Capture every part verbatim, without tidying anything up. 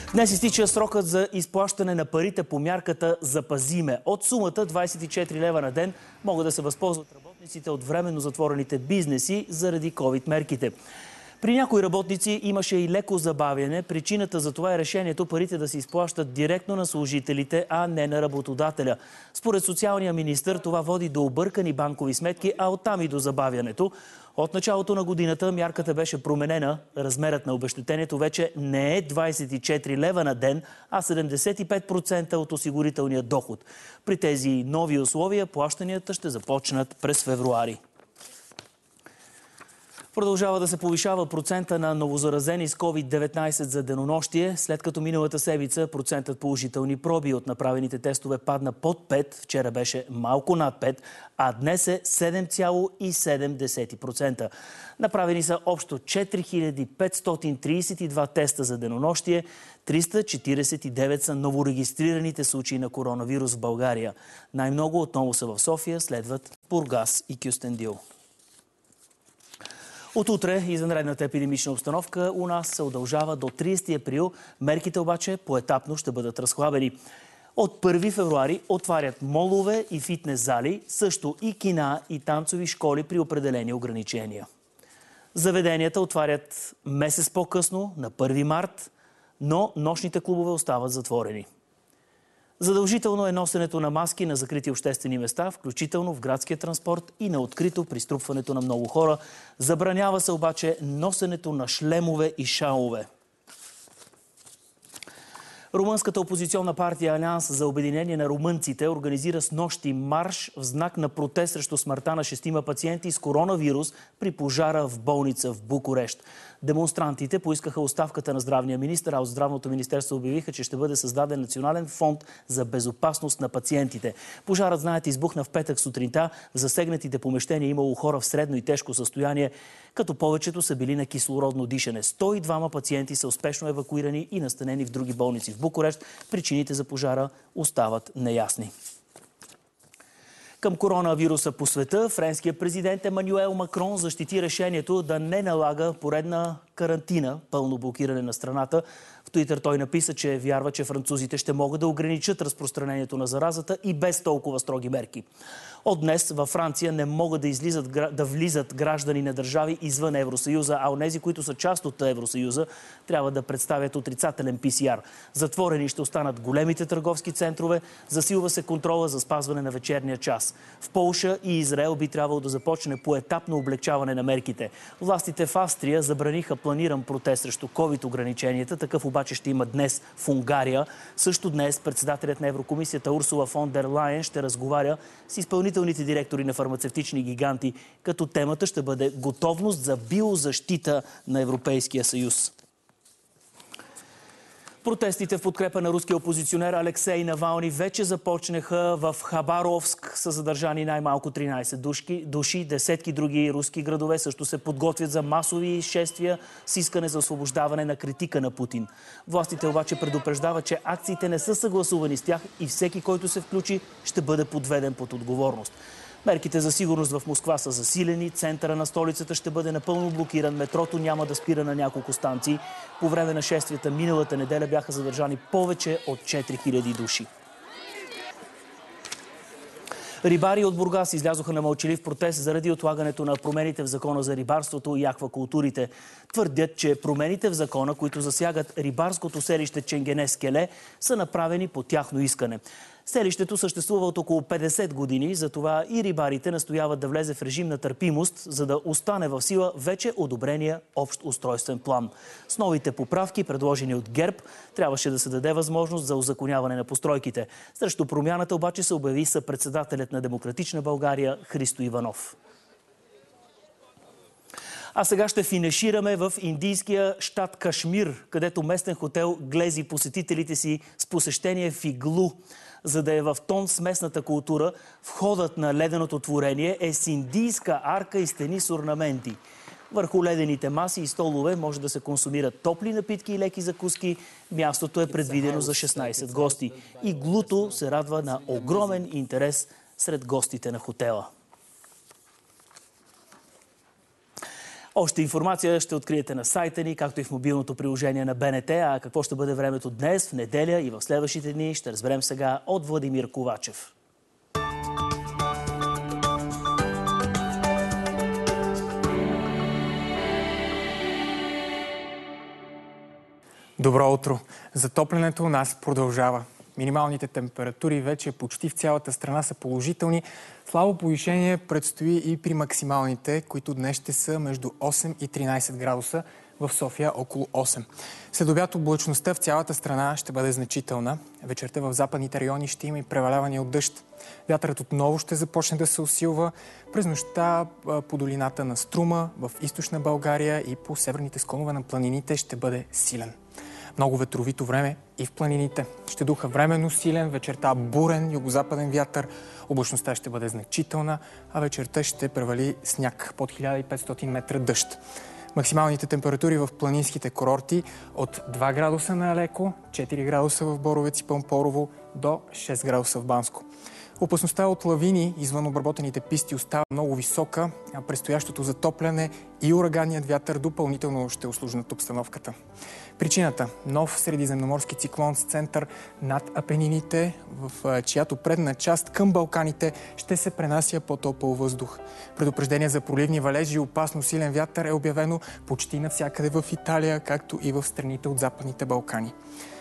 Днес изтича срокът за изплащане на парите по мярката "Запази ме". От сумата двадесет и четири лева на ден могат да се възползват работниците от временно затворените бизнеси заради ковид мерките. При някои работници имаше и леко забавяне. Причината за това е решението парите да се изплащат директно на служителите, а не на работодателя. Според социалния министър това води до объркани банкови сметки, а оттам и до забавянето. От началото на годината мярката беше променена. Размерът на обезщетението вече не е двадесет и четири лева на ден, а седемдесет и пет процента от осигурителния доход. При тези нови условия плащанията ще започнат през февруари. Продължава да се повишава процента на новозаразени с ковид деветнадесет за денонощие, след като миналата седмица процентът положителни проби от направените тестове падна под пет, вчера беше малко над пет, а днес е седем цяло и седем десети процента. Направени са общо четири хиляди петстотин тридесет и два теста за денонощие, триста четиридесет и девет са новорегистрираните случаи на коронавирус в България. Най-много отново са в София, следват Бургас и Кюстендил. От утре извънредната епидемична обстановка у нас се удължава до тридесети април. Мерките обаче поетапно ще бъдат разхлабени. От първи февруари отварят молове и фитнес зали, също и кина и танцови школи при определени ограничения. Заведенията отварят месец по-късно, на първи март, но нощните клубове остават затворени. Задължително е носенето на маски на закрити обществени места, включително в градския транспорт и на открито при струпването на много хора. Забранява се обаче носенето на шлемове и шалове. Румънската опозиционна партия Алианс за обединение на румънците организира снощи марш в знак на протест срещу смъртта на шестима пациенти с коронавирус при пожара в болница в Букурещ. Демонстрантите поискаха оставката на здравния министър, а от здравното министерство обявиха, че ще бъде създаден национален фонд за безопасност на пациентите. Пожарът, знаете, избухна в петък сутринта. В засегнатите помещения имало хора в средно и тежко състояние, като повечето са били на кислородно дишане. сто и двама пациенти са успешно евакуирани и настанени в други болници в Букурещ. Причините за пожара остават неясни. Към коронавируса по света, френският президент Емануел Макрон защити решението да не налага поредна карантина, пълно блокиране на страната. В Туитър той написа, че вярва, че французите ще могат да ограничат разпространението на заразата и без толкова строги мерки. От днес във Франция не могат да, излизат, да влизат граждани на държави извън Евросъюза, а онези, които са част от Евросъюза, трябва да представят отрицателен пи си ар. Затворени ще останат големите търговски центрове, засилва се контрола за спазване на вечерния час. В Полша и Израел би трябвало да започне поетапно облегчаване на мерките. Властите в Австрия забраниха планиран протест срещу ковид ограниченията, такъв обаче ще има днес в Унгария. Също днес председателят на Еврокомисията Урсула фон дер Лайен ще разговаря с изпълнителните директори на фармацевтични гиганти, като темата ще бъде готовност за биозащита на Европейския съюз. Протестите в подкрепа на руския опозиционер Алексей Навални вече започнаха в Хабаровск. Са задържани най-малко тринадесет души. Десетки други руски градове също се подготвят за масови шествия с искане за освобождаване на критика на Путин. Властите обаче предупреждават, че акциите не са съгласувани с тях и всеки, който се включи, ще бъде подведен под отговорност. Мерките за сигурност в Москва са засилени, центъра на столицата ще бъде напълно блокиран, метрото няма да спира на няколко станции. По време на шествията миналата неделя бяха задържани повече от четири хиляди души. Рибари от Бургас излязоха на мълчалив протест заради отлагането на промените в закона за рибарството и аквакултурите. Твърдят, че промените в закона, които засягат рибарското селище Ченгене-Скеле, са направени по тяхно искане. Селището съществува от около петдесет години, затова и рибарите настояват да влезе в режим на търпимост, за да остане в сила вече одобрения общ устройствен план. С новите поправки, предложени от ГЕРБ, трябваше да се даде възможност за узаконяване на постройките. Срещу промяната обаче се обяви съпредседателят на Демократична България Христо Иванов. А сега ще финишираме в индийския щат Кашмир, където местен хотел глези посетителите си с посещение в иглу. За да е в тон с местната култура, входът на леденото творение е с индийска арка и стени с орнаменти. Върху ледените маси и столове може да се консумират топли напитки и леки закуски. Мястото е предвидено за шестнадесет гости. Иглуто се радва на огромен интерес сред гостите на хотела. Още информация ще откриете на сайта ни, както и в мобилното приложение на Б Н Т. А какво ще бъде времето днес, в неделя и в следващите дни, ще разберем сега от Владимир Ковачев. Добро утро! Затоплянето у нас продължава. Минималните температури вече почти в цялата страна са положителни. Слабо повишение предстои и при максималните, които днес ще са между осем и тринайсет градуса, в София около осем. След обяд облачността в цялата страна ще бъде значителна. Вечерта в западните райони ще има и преваляване от дъжд. Вятърът отново ще започне да се усилва. През нощта по долината на Струма, в източна България и по северните склонове на планините ще бъде силен. Много ветровито време и в планините. Ще духа временно силен, вечерта бурен югозападен вятър. Облачността ще бъде значителна, а вечерта ще превали сняг под хиляда и петстотин метра дъжд. Максималните температури в планинските курорти от два градуса на Алеко, четири градуса в Боровец и Пампорово до шест градуса в Банско. Опасността от лавини извън обработените писти остава много висока, а предстоящото затопляне и ураганният вятър допълнително ще усложнят обстановката. Причината – нов средиземноморски циклон с център над Апенините, в чиято предна част към Балканите ще се пренася по-топъл въздух. Предупреждение за проливни валежи и опасно силен вятър е обявено почти навсякъде в Италия, както и в страните от Западните Балкани.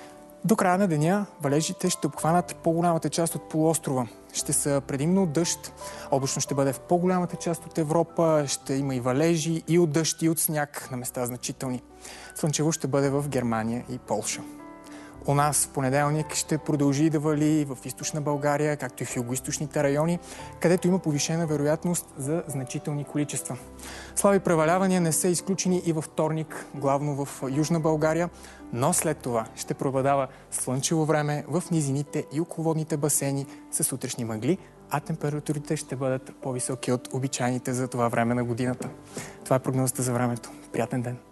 До края на деня валежите ще обхванат по-голямата част от полуострова. Ще са предимно от дъжд. Облачно ще бъде в по-голямата част от Европа. Ще има и валежи, и от дъжд, и от сняг, на места значителни. Слънчево ще бъде в Германия и Полша. У нас в понеделник ще продължи да вали в източна България, както и в югоизточните райони, където има повишена вероятност за значителни количества. Слаби превалявания не са изключени и във вторник, главно в южна България, но след това ще преобладава слънчево време в низините и околоводните басейни с утрешни мъгли, а температурите ще бъдат по-високи от обичайните за това време на годината. Това е прогнозата за времето. Приятен ден!